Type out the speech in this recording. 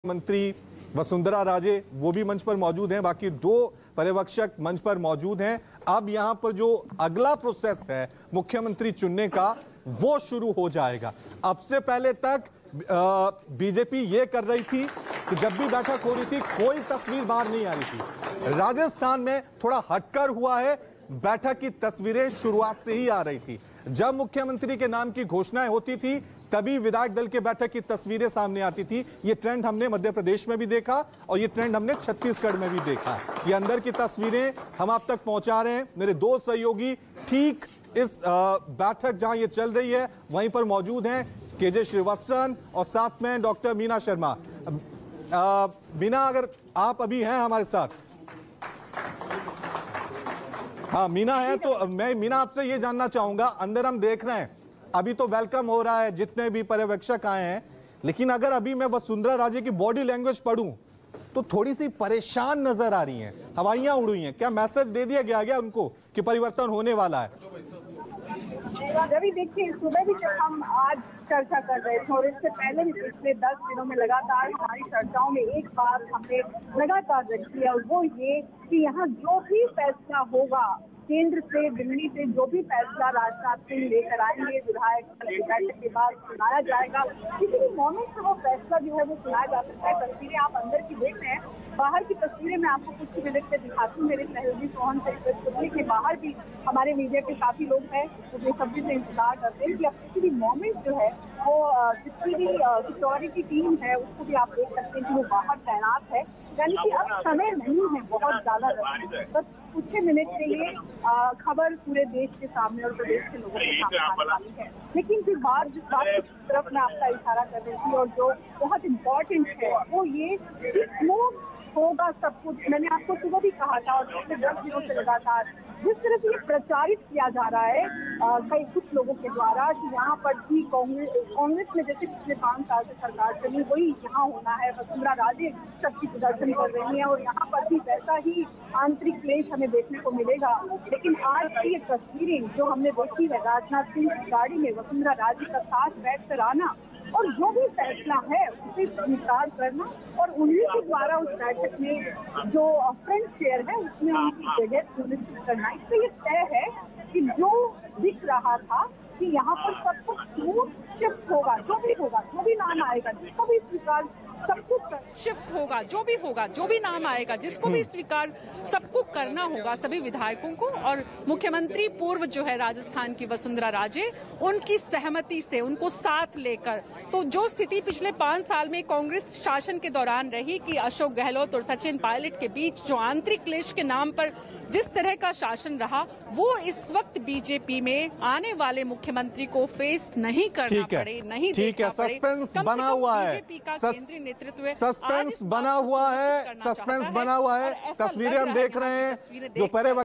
मंत्री वसुंधरा राजे वो भी मंच पर मौजूद हैं, बाकी दो पर्यवेक्षक मंच पर मौजूद हैं। अब यहां पर जो अगला प्रोसेस है मुख्यमंत्री चुनने का वो शुरू हो जाएगा। अब से पहले तक बीजेपी ये कर रही थी कि जब भी बैठक हो रही थी कोई तस्वीर बाहर नहीं आ रही थी। राजस्थान में थोड़ा हटकर हुआ है, बैठक की तस्वीरें शुरुआत से ही आ रही थी। जब मुख्यमंत्री के नाम की घोषणाएं होती थी तभी विधायक दल के बैठक की तस्वीरें सामने आती थी। ये ट्रेंड हमने मध्य प्रदेश में भी देखा और ये ट्रेंड हमने छत्तीसगढ़ में भी देखा। ये अंदर की तस्वीरें हम आप तक पहुंचा रहे हैं। मेरे दो सहयोगी ठीक इस बैठक जहां ये चल रही है वहीं पर मौजूद हैं, केजे श्रीवास्तव और साथ में डॉक्टर मीना शर्मा। मीना, अगर आप अभी हैं हमारे साथ? हाँ मीना है, तो मैं मीना आपसे ये जानना चाहूंगा, अंदर हम देख रहे हैं अभी तो वेलकम हो रहा है जितने भी पर्यवेक्षक आए हैं, लेकिन अगर अभी मैं वसुंधरा राजे की बॉडी लैंग्वेज पढ़ूं तो थोड़ी सी परेशान नजर आ रही हैं, हवाइयां उड़ रही हैं। क्या मैसेज दे दिया गया उनको कि परिवर्तन होने वाला है? रवि, देखिए, सुबह भी जब हम आज चर्चा कर रहे थे और इससे पहले भी पिछले 10 दिनों में लगातार हमारी चर्चाओं में एक बात हमने लगातार रखी है और वो ये कि यहाँ जो भी फैसला होगा केंद्र से, दिल्ली से, जो भी फैसला राजनाथ सिंह लेकर आएंगे विधायक बैठक के बाद सुनाया जाएगा। किसी भी मोमेंट से वो फैसला जो है वो सुनाया जा सकता है। तस्वीरें आप अंदर की देख रहे हैं, बाहर की तस्वीरें मैं आपको कुछ ही मिनट से दिखाती हूँ। मेरे सहयोगी सोहन से के बाहर भी हमारे मीडिया के काफी लोग हैं जो बेसब्री से इंतजार करते हैं कि अब किसी भी मोमेंट जो है वो जितनी भी सिक्योरिटी टीम है उसको भी आप देख सकते हैं कि वो बाहर तैनात है। यानी कि अब समय नहीं है बहुत ज्यादा, बस कुछ ही मिनट के लिए खबर पूरे देश के सामने और प्रदेश के लोगों के सामने आने वाली है। लेकिन फिर जिस बात की तरफ मैं आपका इशारा कर रही थी और जो बहुत इम्पोर्टेंट है वो ये कि स्मूथ होगा सब कुछ। मैंने आपको सुबह भी कहा था और पिछले 10 दिनों से लगातार जिस तरह से ये प्रचारित किया जा रहा है कई कुछ लोगों के द्वारा कि यहाँ पर भी कांग्रेस में जैसे पिछले 5 साल से सरकार चली वही यहाँ होना है, वसुंधरा राजे शक्ति प्रदर्शन कर रही है और यहाँ पर भी वैसा ही आंतरिक क्लेश हमें देखने को मिलेगा। लेकिन आज की ये तस्वीरें जो हमने देखी है राजनाथ सिंह की गाड़ी में वसुंधरा राजे का साथ बैठकर आना और जो भी फैसला है उसे स्वीकार करना और उन्हीं के द्वारा उस बैठक में जो फ्रंट चेयर है उसमें उनकी जगह सुनिश्चित करना, इससे ये तय है कि जो दिख रहा था कि यहाँ पर सब कुछ स्मूथ शिफ्ट होगा, जो भी नाम आएगा जिसको भी स्वीकार सब कुछ शिफ्ट होगा, जो भी नाम आएगा जिसको भी स्वीकार सबको करना होगा, सभी विधायकों को। और मुख्यमंत्री पूर्व जो है राजस्थान की वसुंधरा राजे, उनकी सहमति से, उनको साथ लेकर, तो जो स्थिति पिछले 5 साल में कांग्रेस शासन के दौरान रही कि अशोक गहलोत और सचिन पायलट के बीच जो आंतरिक क्लेश के नाम पर जिस तरह का शासन रहा, वो इस वक्त बीजेपी में आने वाले मुख्यमंत्री को फेस नहीं करना पड़े, नहीं देखना पड़े। सस्पेंस बना हुआ है, सस्पेंस बना हुआ है, तस्वीरें हम देख रहे हैं जो